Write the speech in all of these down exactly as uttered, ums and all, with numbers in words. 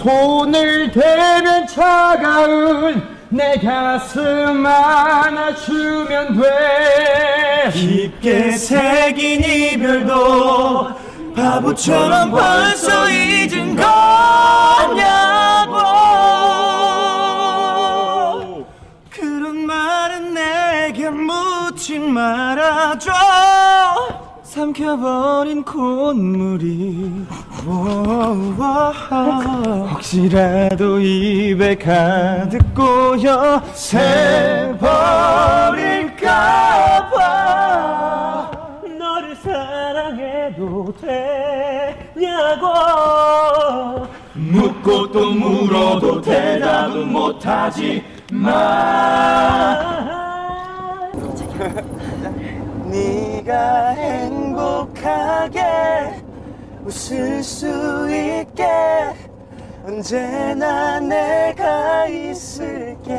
손을 대면 차가운 내 가슴 안아주면 돼. 깊게 새긴 이별도 바보처럼 벌써 잊은 거냐고. 그런 말은 내게 묻지 말아줘. 삼켜버린 콧물이 혹시라도 입에 가득 고여 새버릴까봐. 너를 사랑해도 되냐고 묻고 또 물어도 대답은 못하지 마. 네가 행복하게 웃을 수 있게 언제나 내가 있을게.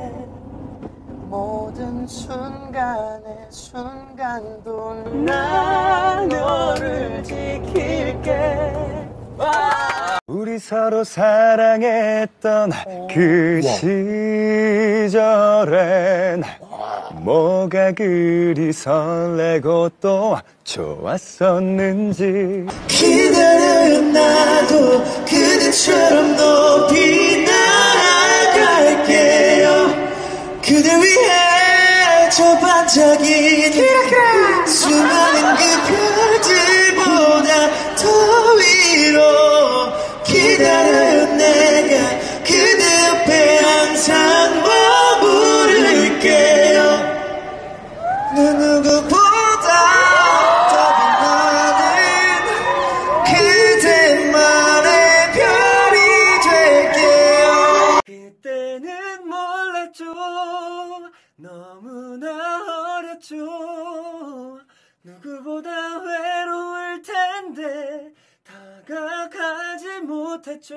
모든 순간의 순간도 난 너를 지킬게. 우리 서로 사랑했던 그 시절엔 뭐가 그리 설레고 또 좋았었는지. 기다려 나도 그대처럼 높이 나아갈게요. 그대 위해 저 반짝이는 수많은 그 별들보다 더 위로 기다려요. 내가 그대 옆에 항상 머무를게요. 그 누구보다 더 많은 그대만의 별이 될게요. 그때는 몰랐죠. 너무나 어렸죠. 누구보다 외로울 텐데 다가가지 못했죠.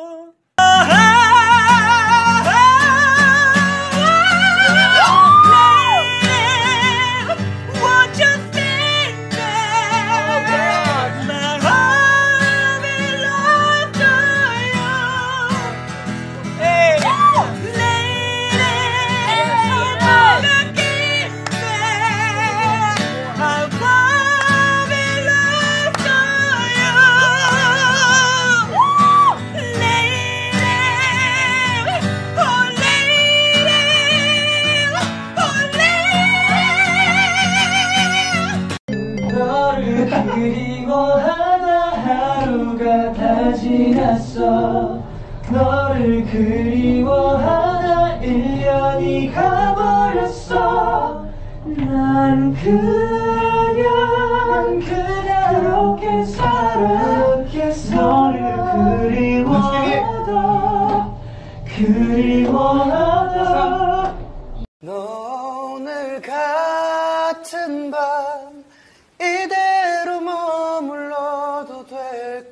그리워하다 하루가 다 지났어. 너를 그리워하다 일 년이 가버렸어. 난 그냥 그대롭게 살아. 너를 그리워하다 그리워하다. 너 오늘 같은 밤 이대로 머물러도 될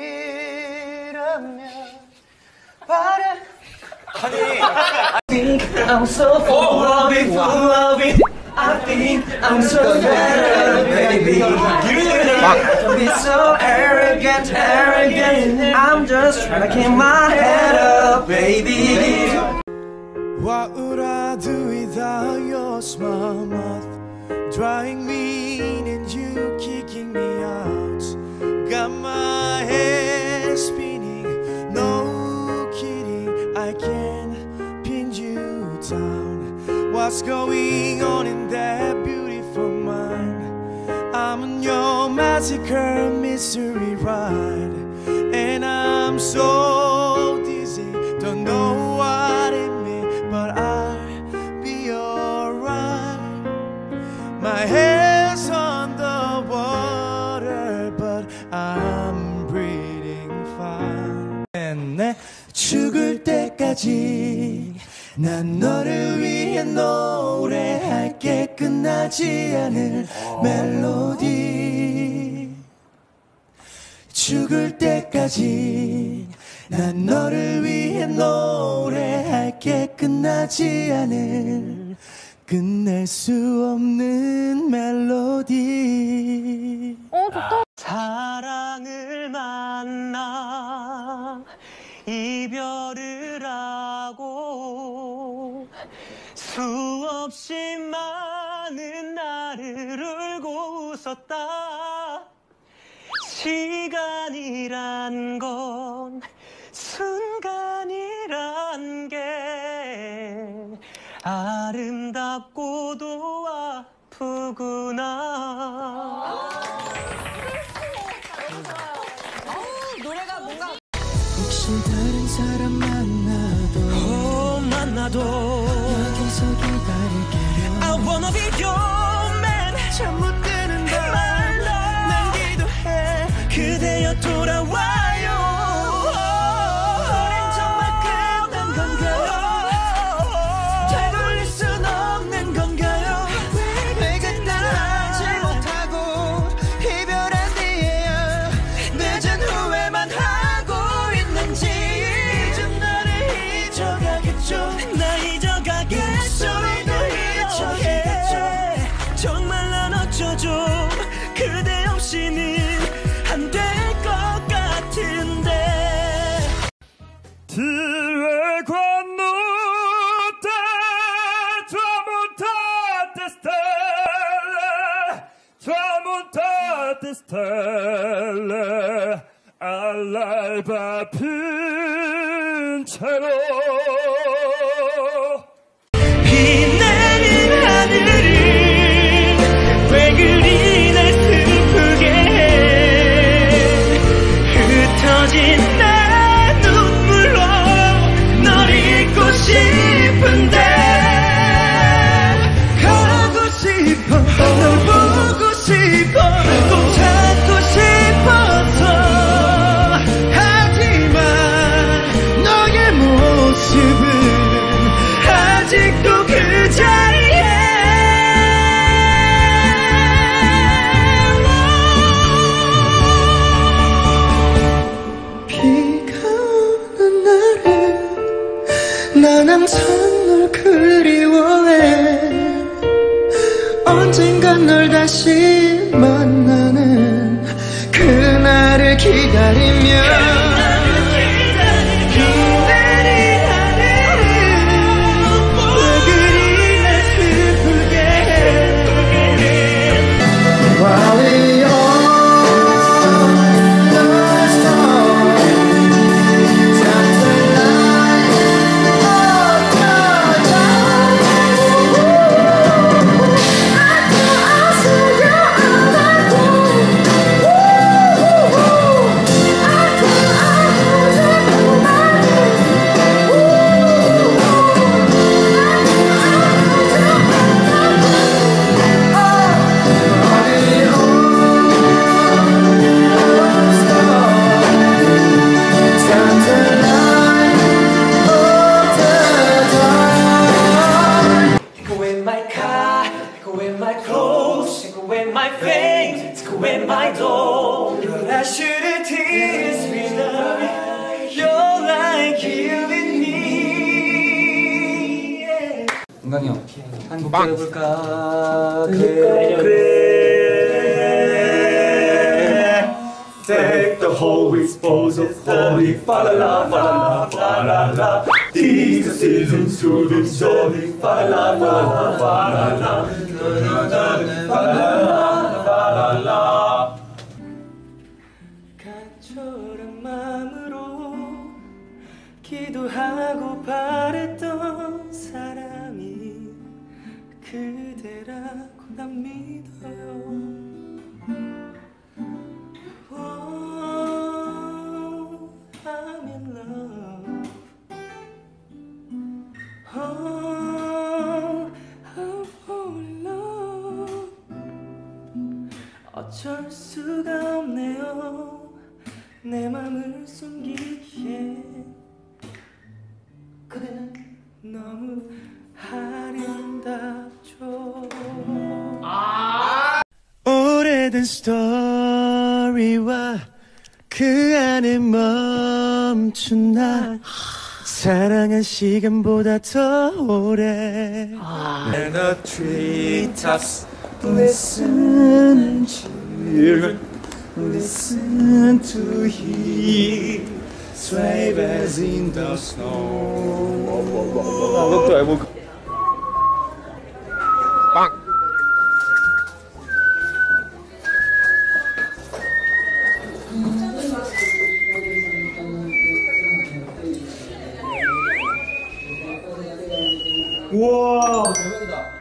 꿈이라면 바래. 아니 I think I'm so full of it, full of it. I think I'm so better, baby. Don't be so arrogant, arrogant. I'm just trying to keep my head up, baby. What would I do without your small mouth? Drawing me in and you kicking me out. Got my head spinning, no kidding, I can pin you down. What's going on in that beautiful mind? I'm on your magical mystery ride, and I'm so dizzy, don't know what it means, but I'll be alright. My head's on the water, but I'm breathing fine. 내 죽을 때까지 난 너를 위해 노래할게. 끝나지 않을 멜로디. 죽을 때까지 난 너를 위해 노래할게. 끝나지 않을 끝낼 수 없는 멜로디. 어, 좋다. 사랑을 만나 이별을 하고 수없이 많은 나를 울고 웃었다. 시간이란 건 순간이란 게 아름답고도 아프구나. 노래가 뭔가 혹시 다른 사람 만나도 어, 만나도 여기서 기다릴게요. I wanna be your man. 잠 못 드는 밤 난 기도해 그대여 돌아와요. 우린 정말 끝난 건가요? 되돌릴 순 없는 건가요? 내가 따라하지 못하고 이별한 뒤에야 늦은 후회만 하고 있는지 이젠 나를 잊어가겠죠. 나 잊어가겠죠. 너도 잊어가겠죠. 정말 난 어쩌죠. 그대 없이는 안 될 것 같은데. Tire quando te tramontate stelle, tramontate stelle, all'alba pincerò. 비 내린 하늘을 왜 그리 날 슬프게 해. 흩어진 내 눈물로 널 잊고 싶은데 가고 싶어. 널 보고 싶어. 꼭 찾고 싶어서. 하지만 너의 모습은 아직도 그 자리에. 비가 오는 날은 난 항상 널 그리워해. 언젠간 널 다시 만나는 그날을 기다리며 비 내린 하늘은 왜 그리 날 슬프게 해. While we all lost all time to light all the time. Take away my car, take away my clothes, take away my fame, take away my dough. But I shouldn't tease me now. You're like killing me. 은광이 형, 한곡 해볼까? 그래, 그래. Take the whole disposal for it. Fa la la, fa la la, fa la la. These are seasons to the story. Fa la la, fa la la. Fa la la, fa la la. 간절한 마음으로 기도하고 바랬던 사람이 그대라고 난 믿어요. Oh, I'm in love. Oh, I'm fall in love. 어쩔 수가 없네요. 내 맘을 숨기기에 그대는 너무 아름답죠. 오래된 스토리와 그 안에 멈춘 나 사랑한 시간보다 더 오래. And the treetops listen, children, listen to hear Sleigh bells in the snow. 아무것도 알고. 빵. 우와.